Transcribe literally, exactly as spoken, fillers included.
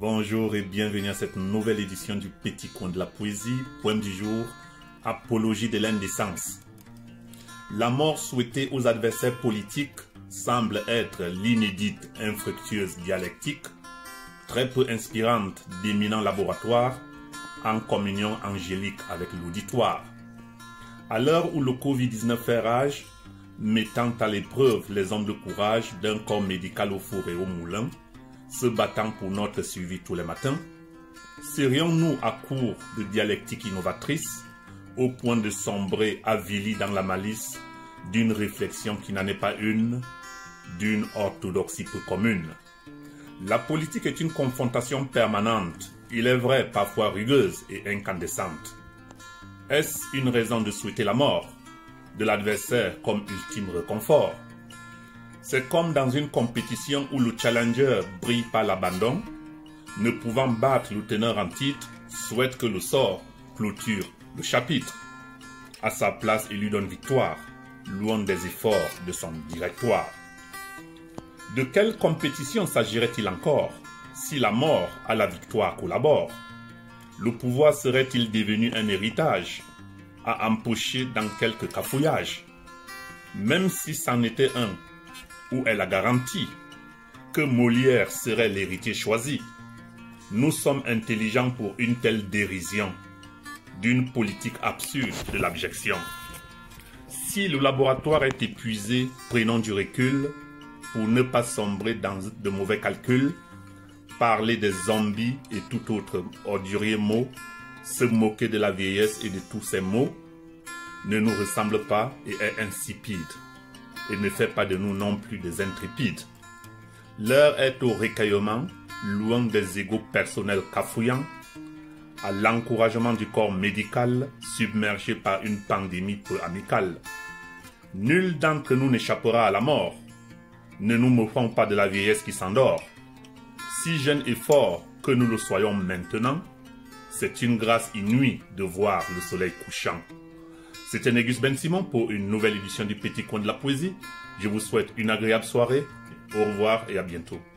Bonjour et bienvenue à cette nouvelle édition du Petit Coin de la Poésie. Poème du jour, apologie de l'indécence. La mort souhaitée aux adversaires politiques semble être l'inédite infructueuse dialectique, très peu inspirante d'éminents laboratoires, en communion angélique avec l'auditoire. À l'heure où le Covid dix-neuf fait rage, mettant à l'épreuve les hommes de courage d'un corps médical au four et au moulin, se battant pour notre suivi tous les matins, serions-nous à court de dialectique innovatrice, au point de sombrer avilis dans la malice d'une réflexion qui n'en est pas une, d'une orthodoxie peu commune. La politique est une confrontation permanente, il est vrai parfois rugueuse et incandescente. Est-ce une raison de souhaiter la mort de l'adversaire comme ultime réconfort? C'est comme dans une compétition où le challenger brille par l'abandon, ne pouvant battre le teneur en titre, souhaite que le sort clôture le chapitre. À sa place, il lui donne victoire, louant des efforts de son directoire. De quelle compétition s'agirait-il encore si la mort à la victoire collabore? Le pouvoir serait-il devenu un héritage à empocher dans quelques cafouillages? Même si c'en était un, où est la garantie que Molière serait l'héritier choisi? Nous sommes intelligents pour une telle dérision d'une politique absurde de l'abjection. Si le laboratoire est épuisé, prenons du recul pour ne pas sombrer dans de mauvais calculs, parler des zombies et tout autre ordurier mot, se moquer de la vieillesse et de tous ces mots, ne nous ressemble pas et est insipide, et ne fait pas de nous non plus des intrépides. L'heure est au récaillement, louant des égos personnels cafouillants, à l'encouragement du corps médical submergé par une pandémie peu amicale. Nul d'entre nous n'échappera à la mort. Ne nous moquons pas de la vieillesse qui s'endort. Si jeune et fort que nous le soyons maintenant, c'est une grâce inouïe de voir le soleil couchant. C'était Négus Ben Simon pour une nouvelle édition du Petit Coin de la Poésie. Je vous souhaite une agréable soirée. Au revoir et à bientôt.